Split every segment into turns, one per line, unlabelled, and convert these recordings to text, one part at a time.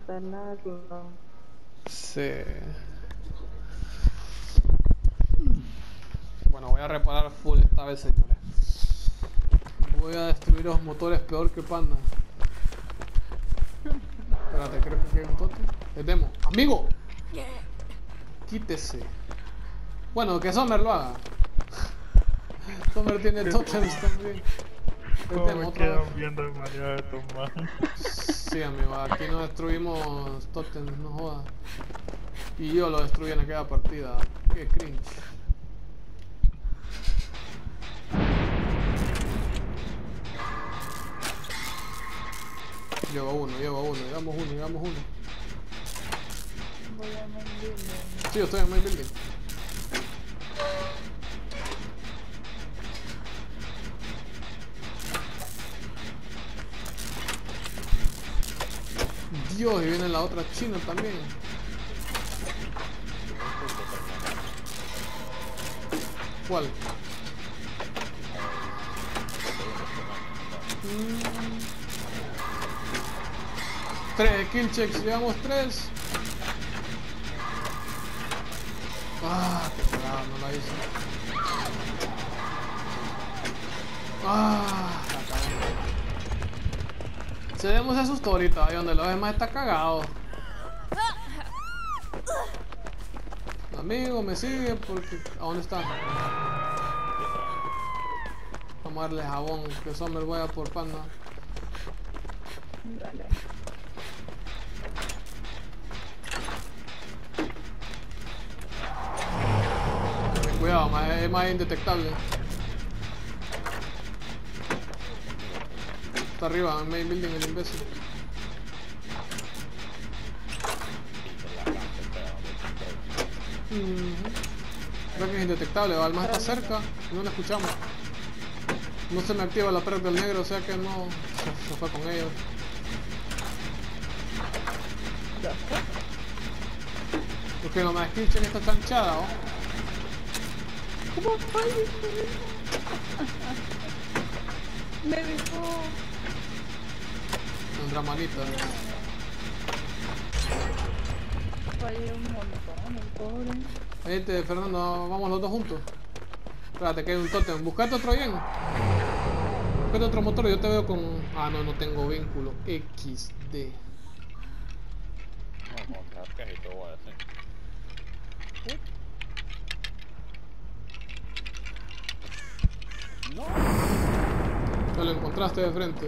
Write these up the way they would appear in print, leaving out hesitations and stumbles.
tenerlo.
Sí. Bueno, voy a reparar full esta vez, señores. Voy a destruir los motores peor que Panda. Espérate, creo que hay un tote. Es demo. ¡Amigo! Quítese. Bueno, que Summer lo haga. Summer tiene totems también. Es demo
Me
otra vez.
quedan viendo el Mario de tomar.
Sí, amigo, aquí no destruimos totems, no jodas. Y yo lo destruí en aquella partida. Qué cringe. Llevo uno, llegamos uno.
Voy a main building.
Sí, yo estoy en main building. Dios, y viene la otra china también. ¿Cuál? Tres kill checks, llevamos 3. Ah, qué cagada, no la hice. Ah, la cagué. Se me asustó ahorita, ahí donde lo demás está cagado. Amigo, me sigue porque... ¿A dónde está? Vamos a darle jabón, que Summer vaya por Panda.
Dale.
Cuidado, es más indetectable. Está arriba, en main building, el imbécil. Creo que es indetectable, Alma está cerca y no la escuchamos. No se me activa la perk del negro, o sea que no se fue con ellos. Porque no me escuchen esta chanchada, ¿oh?
¿Cómo fue? Me dejó.
Tendrá manita.
Fallé un montón, el pobre.
Oye, Fernando, vamos los dos juntos. Espérate, que hay un totem. Buscate otro bien. Buscate otro motor, yo te veo con... Ah, no, no tengo vínculo. XD.
No, como que cajito voy a hacer.
Ya lo encontraste de frente.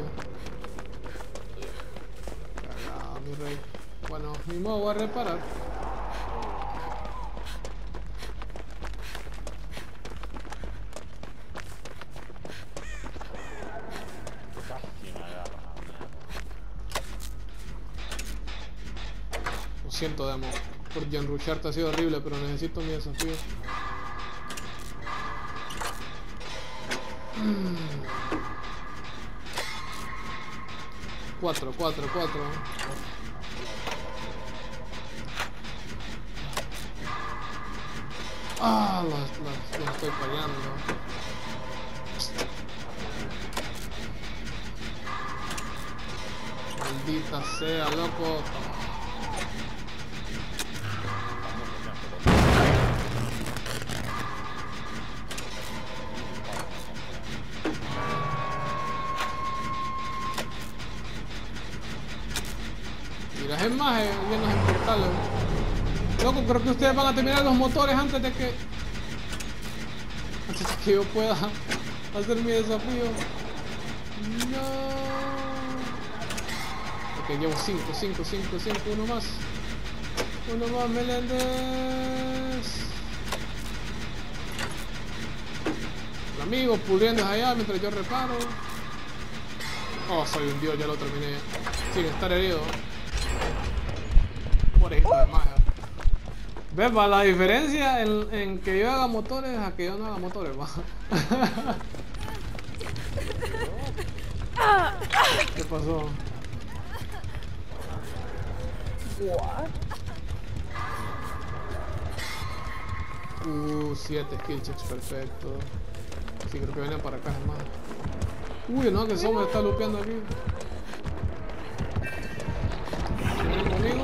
Cagado, mi rey. Bueno, ni modo, voy a reparar.
Casi me agarra, mierda.
Lo siento, Demo. Por Jan Rushart ha sido horrible, pero necesito mi desafío. Cuatro. Ah, los estoy fallando. Maldita sea, loco. Mira, es más, llenos en portales. Loco, creo que ustedes van a terminar los motores antes de que yo pueda hacer mi desafío. No. Ok, llevo 5, uno más. Uno más, Meléndez. El amigo pudriendo allá mientras yo reparo. Oh, soy un dios, ya lo terminé. Sin estar herido. Por hijo de magia. ¿Ves, va? La diferencia en que yo haga motores a que yo no haga motores, va. ¿Qué pasó?
What?
7 skill checks, perfecto. Sí, creo que vienen para acá, hermano. Uy, no, que Summer está lupeando aquí. Vienen conmigo.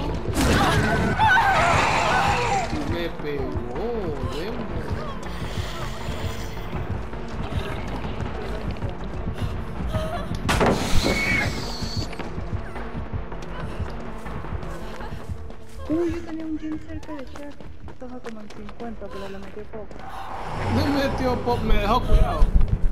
Uy, yo tenía un gym cerca de Shack. Estaba como en 50, pero le metí poco.
Me metió pop, me dejó cuidado.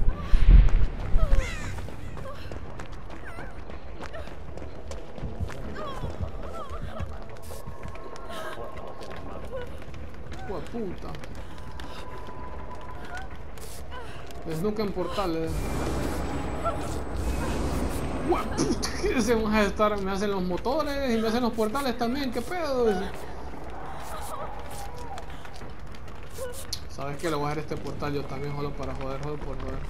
Hue puta. Desnuca en portales. Hue puta, ¿qué se van a estar? Me hacen los motores y me hacen los portales también, ¿qué pedo? ¿Sabes qué? Le voy a hacer este portal yo también, solo para joder, solo por joder.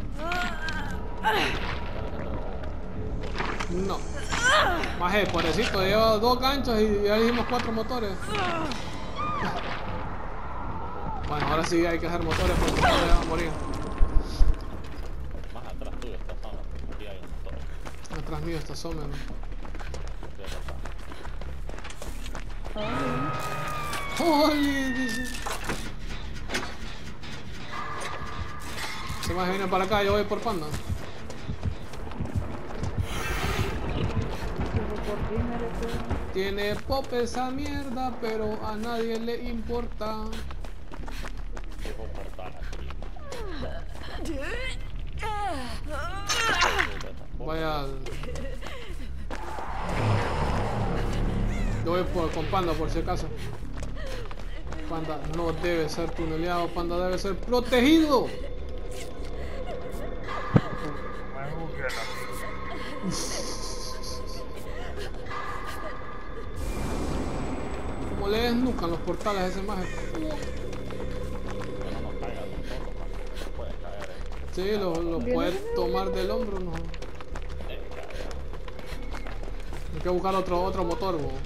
No. Maje, pobrecito, lleva 2 ganchos y ya le hicimos 4 motores. Bueno, ahora sí hay que hacer motores porque no le van a morir.
Más atrás tuyo está zona. Aquí hay un motor.
Atrás mío está Sommer. ¡Holy! Dice. Se más viene para acá, yo voy por Panda. Tiene pop esa mierda, pero a nadie le importa.
Dejo portal aquí.
Vaya. Yo voy con Panda por si acaso. Panda no debe ser tuneleado, Panda debe ser protegido. Como le desnucan los portales a ese maje.
Que no nos caiga el motor, se puede caer.
Sí, lo puedes tomar del hombro, no. Hay que buscar otro motor, bo.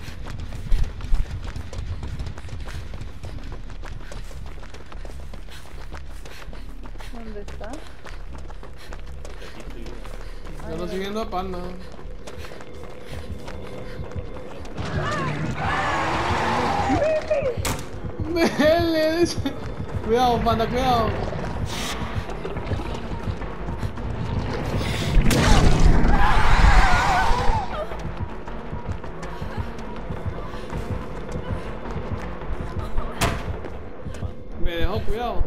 ¿Dónde está?
Yo ando siguiendo a Panda. Mele, dice. Cuidado, Panda, cuidado. Me dejó, cuidado.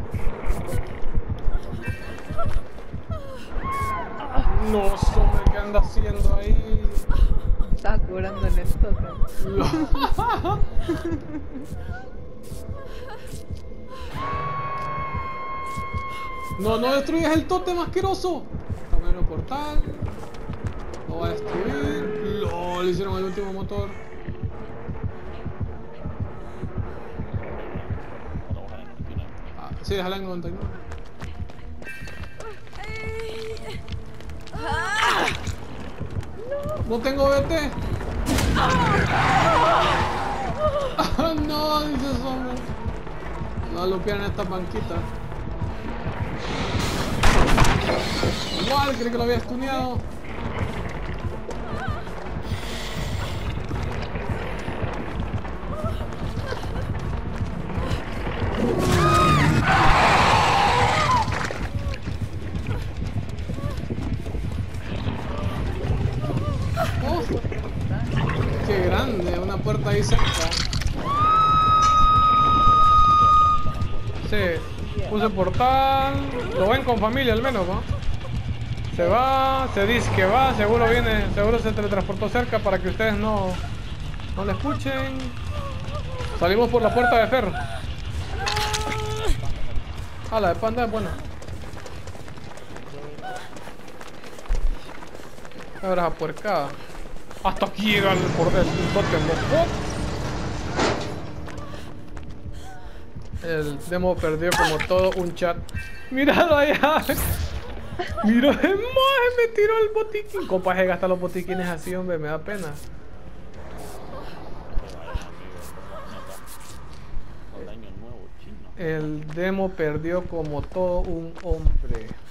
No, Sommer, ¿qué anda haciendo ahí?
Estaba curando en el tótem.
No, no destruyas el tótem asqueroso. Tomé el portal. Lo va a destruir. LOL, hicieron el último motor. Ah, sí, déjala en 99. No tengo BT. Ah, no, dice Sommer. No lo pierden esta banquita. Igual, creí que lo había stuneado. Oh, qué grande, una puerta ahí cerca. Sí, puse portal. Lo ven con familia al menos, ¿no? Se va, se dice que va, seguro viene, seguro se teletransportó cerca para que ustedes no le escuchen. Salimos por la puerta de ferro. Ah, la de Panda es buena. Ahora esa puercada. Hasta aquí llega el borde del tótem, ¿no? El demo perdió como todo un chat. ¡Míralo allá! ¡Mira, me tiró el botiquín! Compa, se gasta los botiquines así, hombre, me da pena. El demo perdió como todo un hombre.